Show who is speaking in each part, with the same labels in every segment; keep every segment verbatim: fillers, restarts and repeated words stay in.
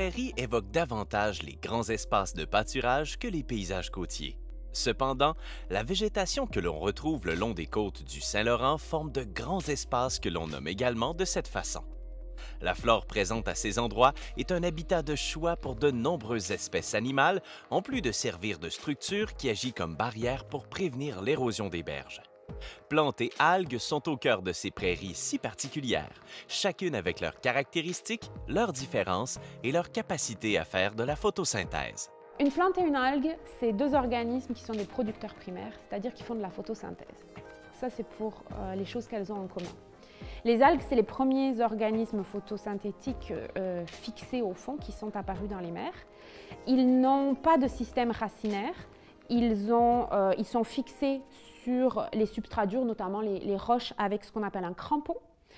Speaker 1: prairies évoquent davantage les grands espaces de pâturage que les paysages côtiers. Cependant, la végétation que l'on retrouve le long des côtes du Saint-Laurent forme de grands espaces que l'on nomme également de cette façon. La flore présente à ces endroits est un habitat de choix pour de nombreuses espèces animales, en plus de servir de structure qui agit comme barrière pour prévenir l'érosion des berges. Plantes et algues sont au cœur de ces prairies si particulières, chacune avec leurs caractéristiques, leurs différences et leur capacité à faire de la photosynthèse.
Speaker 2: Une plante et une algue, c'est deux organismes qui sont des producteurs primaires, c'est-à-dire qui font de la photosynthèse. Ça, c'est pour euh, les choses qu'elles ont en commun. Les algues, c'est les premiers organismes photosynthétiques euh, fixés au fond qui sont apparus dans les mers. Ils n'ont pas de système racinaire. Ils, ont, euh, ils sont fixés sur les substrats durs, notamment les, les roches, avec ce qu'on appelle un crampon.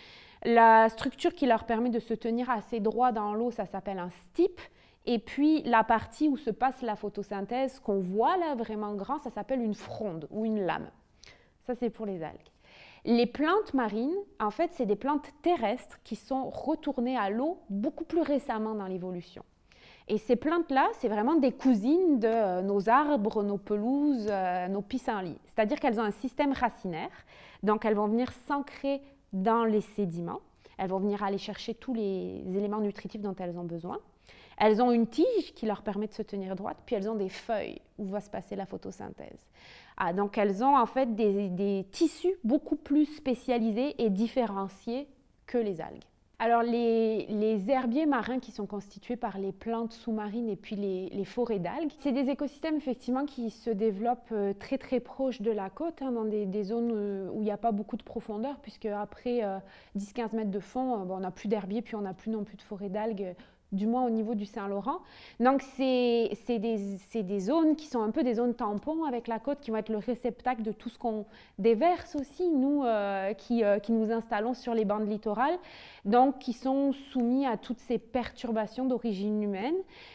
Speaker 2: La structure qui leur permet de se tenir assez droit dans l'eau, ça s'appelle un stipe. Et puis la partie où se passe la photosynthèse, qu'on voit là vraiment grand, ça s'appelle une fronde ou une lame. Ça, c'est pour les algues. Les plantes marines, en fait, c'est des plantes terrestres qui sont retournées à l'eau beaucoup plus récemment dans l'évolution. Et ces plantes-là, c'est vraiment des cousines de nos arbres, nos pelouses, euh, nos pissenlits. C'est-à-dire qu'elles ont un système racinaire, donc elles vont venir s'ancrer dans les sédiments. Elles vont venir aller chercher tous les éléments nutritifs dont elles ont besoin. Elles ont une tige qui leur permet de se tenir droite, puis elles ont des feuilles où va se passer la photosynthèse. Ah, donc elles ont en fait des, des tissus beaucoup plus spécialisés et différenciés que les algues. Alors les, les herbiers marins qui sont constitués par les plantes sous-marines et puis les, les forêts d'algues, c'est des écosystèmes effectivement qui se développent très très proches de la côte, hein, dans des, des zones où il n'y a pas beaucoup de profondeur, puisque après euh, dix à quinze mètres de fond, euh, bon, on n'a plus d'herbiers, puis on n'a plus non plus de forêts d'algues, du moins au niveau du Saint-Laurent. Donc c'est des, des zones qui sont un peu des zones tampons avec la côte, qui vont être le réceptacle de tout ce qu'on déverse aussi, nous euh, qui, euh, qui nous installons sur les bandes littorales, donc qui sont soumis à toutes ces perturbations d'origine humaine.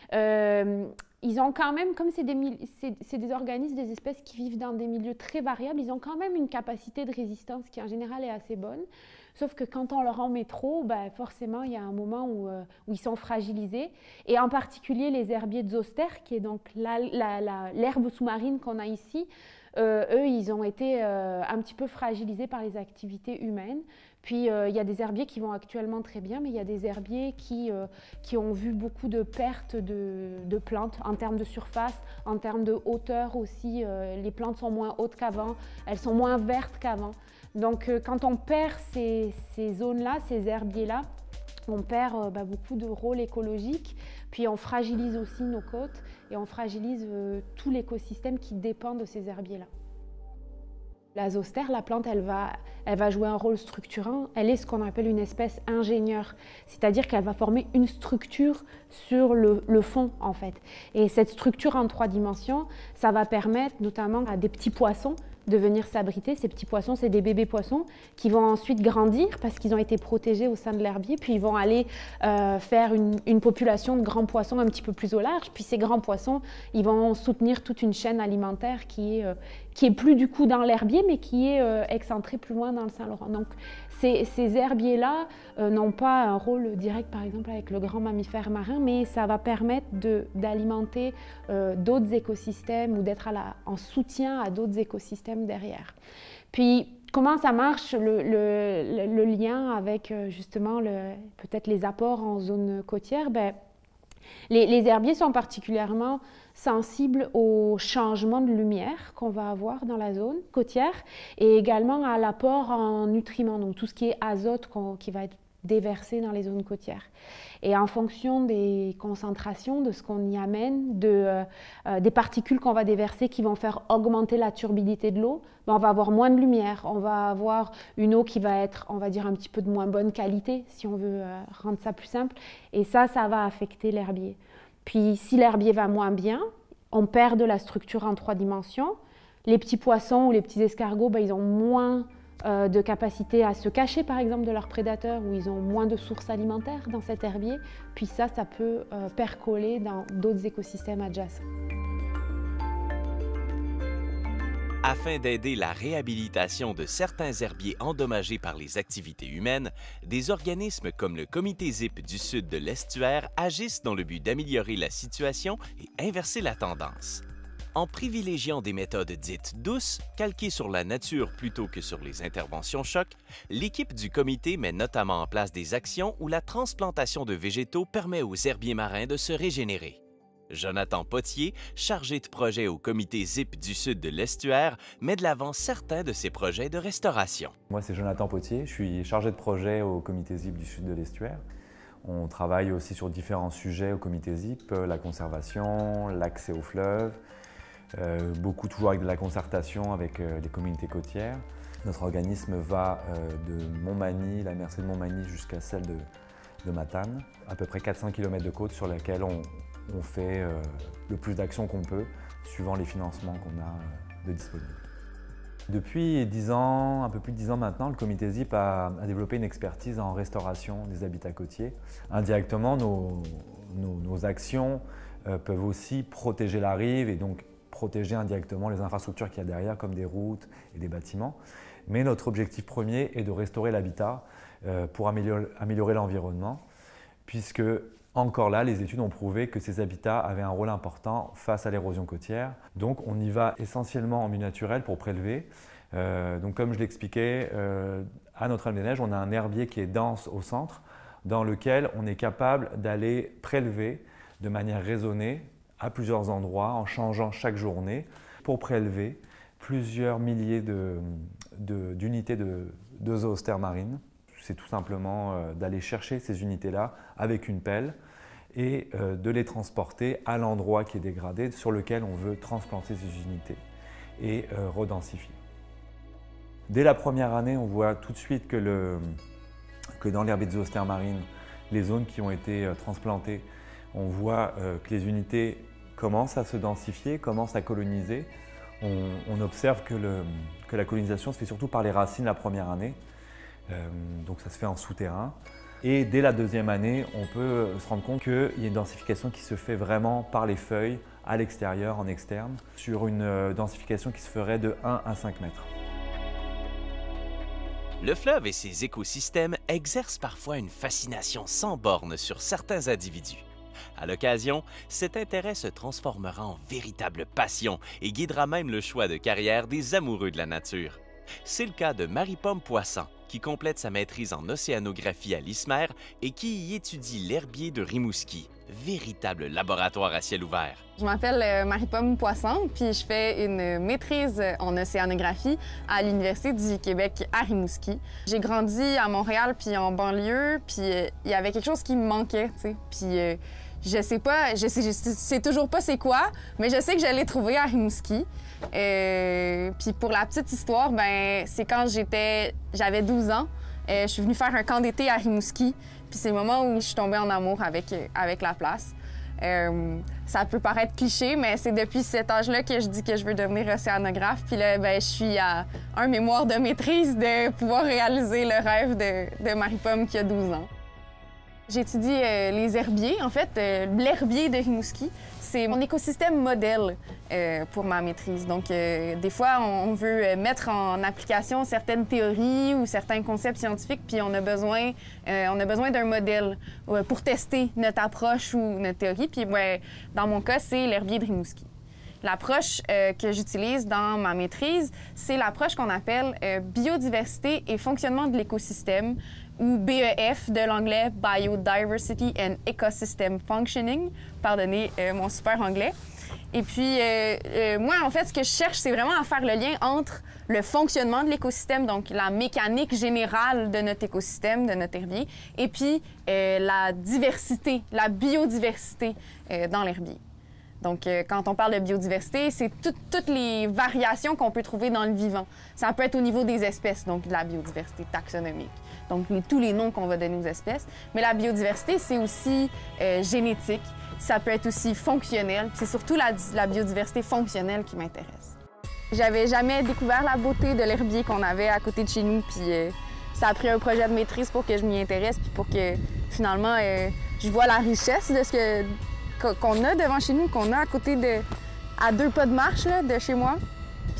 Speaker 2: Euh, Ils ont quand même, comme c'est des, des organismes, des espèces qui vivent dans des milieux très variables, ils ont quand même une capacité de résistance qui en général est assez bonne. Sauf que quand on leur en met trop, ben forcément il y a un moment où, euh, où ils sont fragilisés. Et en particulier les herbiers de zoster, qui est donc l'herbe sous-marine qu'on a ici, euh, eux ils ont été euh, un petit peu fragilisés par les activités humaines. Puis euh, il y a des herbiers qui vont actuellement très bien, mais il y a des herbiers qui, euh, qui ont vu beaucoup de pertes de, de plantes en termes de surface, en termes de hauteur aussi. Euh, les plantes sont moins hautes qu'avant, elles sont moins vertes qu'avant. Donc euh, quand on perd ces, ces zones-là, ces herbiers-là, on perd euh, bah, beaucoup de rôle écologique, puis on fragilise aussi nos côtes et on fragilise euh, tout l'écosystème qui dépend de ces herbiers-là. La zoster, la plante, elle va, elle va jouer un rôle structurant. Elle est ce qu'on appelle une espèce ingénieure, c'est-à-dire qu'elle va former une structure sur le, le fond, en fait. Et cette structure en trois dimensions, ça va permettre notamment à des petits poissons de venir s'abriter. Ces petits poissons, c'est des bébés poissons qui vont ensuite grandir parce qu'ils ont été protégés au sein de l'herbier, puis ils vont aller euh, faire une, une population de grands poissons un petit peu plus au large. Puis ces grands poissons, ils vont soutenir toute une chaîne alimentaire qui est, euh, qui est plus du coup dans l'herbier, mais qui est euh, excentrée plus loin dans le Saint-Laurent. Donc ces, ces herbiers-là euh, n'ont pas un rôle direct, par exemple, avec le grand mammifère marin, mais ça va permettre d'alimenter euh, d'autres écosystèmes ou d'être en soutien à d'autres écosystèmes derrière. Puis, comment ça marche, le, le, le lien avec justement peut-être les apports en zone côtière? Ben, les, les herbiers sont particulièrement sensibles au changement de lumière qu'on va avoir dans la zone côtière et également à l'apport en nutriments, donc tout ce qui est azote qui va être déversé dans les zones côtières. Et en fonction des concentrations, de ce qu'on y amène, de, euh, euh, des particules qu'on va déverser qui vont faire augmenter la turbidité de l'eau, ben on va avoir moins de lumière, on va avoir une eau qui va être, on va dire, un petit peu de moins bonne qualité, si on veut euh, rendre ça plus simple. Et ça, ça va affecter l'herbier. Puis si l'herbier va moins bien, on perd de la structure en trois dimensions. Les petits poissons ou les petits escargots, ben, ils ont moins Euh, de capacité à se cacher par exemple de leurs prédateurs, où ils ont moins de sources alimentaires dans cet herbier, puis ça, ça peut euh, percoler dans d'autres écosystèmes adjacents.
Speaker 1: Afin d'aider la réhabilitation de certains herbiers endommagés par les activités humaines, des organismes comme le Comité ZIP du Sud de l'Estuaire agissent dans le but d'améliorer la situation et inverser la tendance. En privilégiant des méthodes dites douces, calquées sur la nature plutôt que sur les interventions choc, l'équipe du comité met notamment en place des actions où la transplantation de végétaux permet aux herbiers marins de se régénérer. Jonathan Potier, chargé de projet au Comité ZIP du Sud de l'Estuaire, met de l'avant certains de ses projets de restauration.
Speaker 3: Moi, c'est Jonathan Potier, je suis chargé de projet au Comité ZIP du Sud de l'Estuaire. On travaille aussi sur différents sujets au Comité ZIP, la conservation, l'accès aux fleuves, euh, beaucoup toujours avec de la concertation avec euh, les communautés côtières. Notre organisme va euh, de Montmagny, la Mercé de Montmagny, jusqu'à celle de, de Matane, à peu près quatre cents kilomètres de côte sur laquelle on, on fait euh, le plus d'actions qu'on peut, suivant les financements qu'on a euh, de disponibles. Depuis dix ans, un peu plus de dix ans maintenant, le Comité ZIP a, a développé une expertise en restauration des habitats côtiers. Indirectement, nos, nos, nos actions euh, peuvent aussi protéger la rive et donc protéger indirectement les infrastructures qu'il y a derrière, comme des routes et des bâtiments. Mais notre objectif premier est de restaurer l'habitat euh, pour améliorer, améliorer l'environnement, puisque encore là, les études ont prouvé que ces habitats avaient un rôle important face à l'érosion côtière. Donc on y va essentiellement en milieu naturel pour prélever. Euh, donc comme je l'expliquais, euh, à Notre-Dame-des-Neiges, on a un herbier qui est dense au centre, dans lequel on est capable d'aller prélever de manière raisonnée à plusieurs endroits, en changeant chaque journée, pour prélever plusieurs milliers d'unités de, de, de, de zoostères marines. C'est tout simplement euh, d'aller chercher ces unités-là avec une pelle et euh, de les transporter à l'endroit qui est dégradé, sur lequel on veut transplanter ces unités et euh, redensifier. Dès la première année, on voit tout de suite que, le, que dans l'herbier de zoostères marines, les zones qui ont été euh, transplantées, on voit euh, que les unités commencent à se densifier, commencent à coloniser. On, on observe que, le, que la colonisation se fait surtout par les racines la première année. Euh, donc ça se fait en souterrain. Et dès la deuxième année, on peut se rendre compte qu'il y a une densification qui se fait vraiment par les feuilles, à l'extérieur, en externe, sur une densification qui se ferait de un à cinq mètres.
Speaker 1: Le fleuve et ses écosystèmes exercent parfois une fascination sans borne sur certains individus. À l'occasion, cet intérêt se transformera en véritable passion et guidera même le choix de carrière des amoureux de la nature. C'est le cas de Marie-Pomme Poisson, qui complète sa maîtrise en océanographie à l'I S M E R et qui y étudie l'herbier de Rimouski, véritable laboratoire à ciel ouvert.
Speaker 4: Je m'appelle Marie-Pomme Poisson, puis je fais une maîtrise en océanographie à l'Université du Québec à Rimouski. J'ai grandi à Montréal, puis en banlieue, puis il y avait quelque chose qui me manquait, tu sais. Puis euh, je sais pas, je sais, je sais toujours pas c'est quoi, mais je sais que je l'ai trouvé à Rimouski. Euh, puis pour la petite histoire, ben c'est quand j'étais, j'avais douze ans, euh, je suis venue faire un camp d'été à Rimouski. Puis c'est le moment où je suis tombée en amour avec, avec la place. Euh, ça peut paraître cliché, mais c'est depuis cet âge-là que je dis que je veux devenir océanographe. Puis là, ben, je suis à un mémoire de maîtrise de pouvoir réaliser le rêve de, de Marie-Pomme qui a douze ans. J'étudie euh, les herbiers. En fait, euh, l'herbier de Rimouski, c'est mon écosystème modèle euh, pour ma maîtrise. Donc, euh, des fois, on veut mettre en application certaines théories ou certains concepts scientifiques, puis on a besoin, euh, on a besoin d'un modèle euh, pour tester notre approche ou notre théorie. Puis, ben, dans mon cas, c'est l'herbier de Rimouski. L'approche euh, que j'utilise dans ma maîtrise, c'est l'approche qu'on appelle euh, biodiversité et fonctionnement de l'écosystème, ou B E F de l'anglais Biodiversity and Ecosystem Functioning. Pardonnez euh, mon super anglais. Et puis, euh, euh, moi, en fait, ce que je cherche, c'est vraiment à faire le lien entre le fonctionnement de l'écosystème, donc la mécanique générale de notre écosystème, de notre herbier, et puis euh, la diversité, la biodiversité euh, dans l'herbier. Donc, euh, quand on parle de biodiversité, c'est tout, toutes les variations qu'on peut trouver dans le vivant. Ça peut être au niveau des espèces, donc de la biodiversité taxonomique, donc les, tous les noms qu'on va donner aux espèces. Mais la biodiversité, c'est aussi euh, génétique, ça peut être aussi fonctionnel. C'est surtout la, la biodiversité fonctionnelle qui m'intéresse. J'avais jamais découvert la beauté de l'herbier qu'on avait à côté de chez nous, puis euh, ça a pris un projet de maîtrise pour que je m'y intéresse, puis pour que finalement, euh, je vois la richesse de ce que qu'on a devant chez nous, qu'on a à côté de... à deux pas de marche là, de chez moi. Puis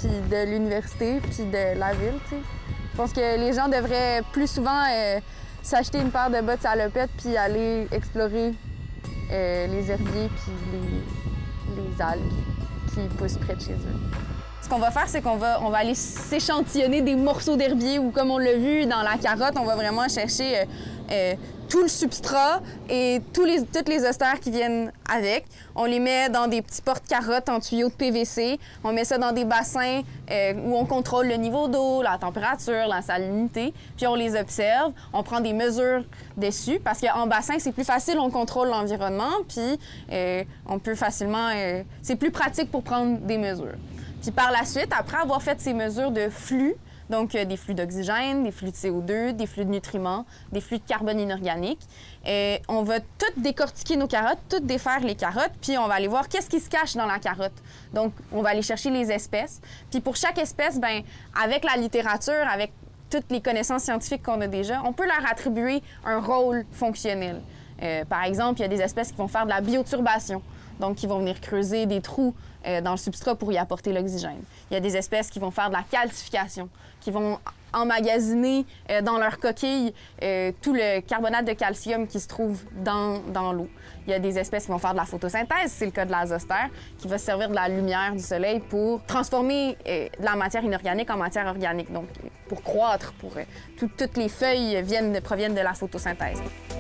Speaker 4: puis de l'université, puis de la ville, tu sais. Je pense que les gens devraient plus souvent euh, s'acheter une paire de bottes salopette puis aller explorer euh, les herbiers puis les, les algues qui poussent près de chez eux. Ce qu'on va faire, c'est qu'on va, on va aller s'échantillonner des morceaux d'herbier ou, comme on l'a vu dans la carotte, on va vraiment chercher euh, euh, tout le substrat et tous les, toutes les ostères qui viennent avec. On les met dans des petits porte-carottes en tuyaux de P V C. On met ça dans des bassins euh, où on contrôle le niveau d'eau, la température, la salinité. Puis on les observe. On prend des mesures dessus parce qu'en bassin, c'est plus facile, on contrôle l'environnement. Puis euh, on peut facilement... Euh, c'est plus pratique pour prendre des mesures. Puis par la suite, après avoir fait ces mesures de flux, donc euh, des flux d'oxygène, des flux de C O deux, des flux de nutriments, des flux de carbone inorganique, et on va tout décortiquer nos carottes, tout défaire les carottes, puis on va aller voir qu'est-ce qui se cache dans la carotte. Donc, on va aller chercher les espèces. Puis pour chaque espèce, bien, avec la littérature, avec toutes les connaissances scientifiques qu'on a déjà, on peut leur attribuer un rôle fonctionnel. Euh, par exemple, il y a des espèces qui vont faire de la bioturbation, donc qui vont venir creuser des trous euh, dans le substrat pour y apporter l'oxygène. Il y a des espèces qui vont faire de la calcification, qui vont emmagasiner euh, dans leur coquille euh, tout le carbonate de calcium qui se trouve dans, dans l'eau. Il y a des espèces qui vont faire de la photosynthèse, c'est le cas de l'azostère, qui va se servir de la lumière du soleil pour transformer euh, de la matière inorganique en matière organique, donc pour croître, pour euh, tout, toutes les feuilles viennent, proviennent de la photosynthèse.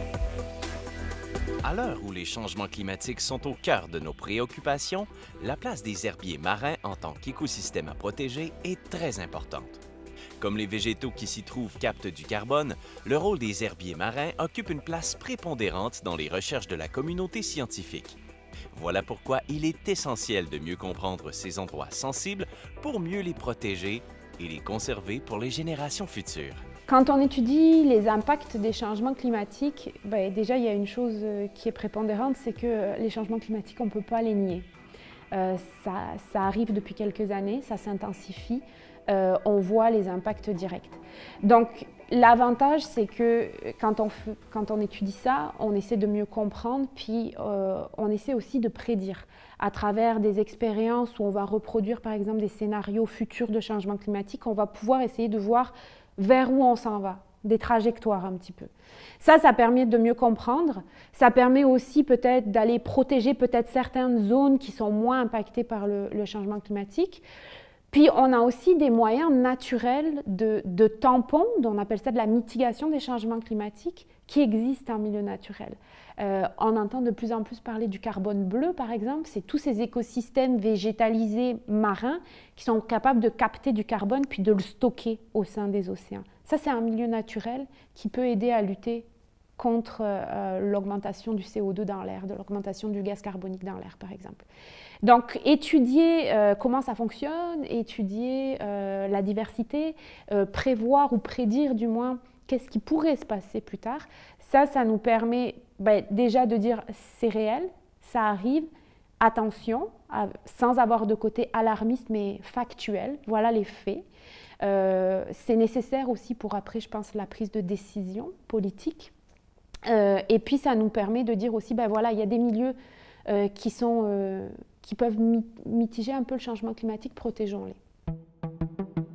Speaker 1: À l'heure où les changements climatiques sont au cœur de nos préoccupations, la place des herbiers marins en tant qu'écosystème à protéger est très importante. Comme les végétaux qui s'y trouvent captent du carbone, le rôle des herbiers marins occupe une place prépondérante dans les recherches de la communauté scientifique. Voilà pourquoi il est essentiel de mieux comprendre ces endroits sensibles pour mieux les protéger et les conserver pour les générations futures.
Speaker 2: Quand on étudie les impacts des changements climatiques, ben déjà il y a une chose qui est prépondérante, c'est que les changements climatiques, on ne peut pas les nier. Euh, ça, ça arrive depuis quelques années, ça s'intensifie, euh, on voit les impacts directs. Donc l'avantage, c'est que quand on, quand on étudie ça, on essaie de mieux comprendre, puis euh, on essaie aussi de prédire à travers des expériences où on va reproduire par exemple des scénarios futurs de changement climatique, on va pouvoir essayer de voir vers où on s'en va, des trajectoires un petit peu. Ça, ça permet de mieux comprendre. Ça permet aussi peut-être d'aller protéger peut-être certaines zones qui sont moins impactées par le, le changement climatique. Puis on a aussi des moyens naturels de, de tampons, on appelle ça de la mitigation des changements climatiques, qui existent en milieu naturel. Euh, on entend de plus en plus parler du carbone bleu, par exemple. C'est tous ces écosystèmes végétalisés marins qui sont capables de capter du carbone puis de le stocker au sein des océans. Ça, c'est un milieu naturel qui peut aider à lutter contre euh, l'augmentation du C O deux dans l'air, de l'augmentation du gaz carbonique dans l'air, par exemple. Donc, étudier euh, comment ça fonctionne, étudier euh, la diversité, euh, prévoir ou prédire du moins qu'est-ce qui pourrait se passer plus tard, ça, ça nous permet ben, déjà de dire c'est réel, ça arrive, attention, à, sans avoir de côté alarmiste mais factuel, voilà les faits. Euh, c'est nécessaire aussi pour après, je pense, la prise de décision politique. Euh, et puis, ça nous permet de dire aussi, ben voilà, il y a des milieux euh, qui, sont, euh, qui peuvent mi- mitiger un peu le changement climatique, protégeons-les.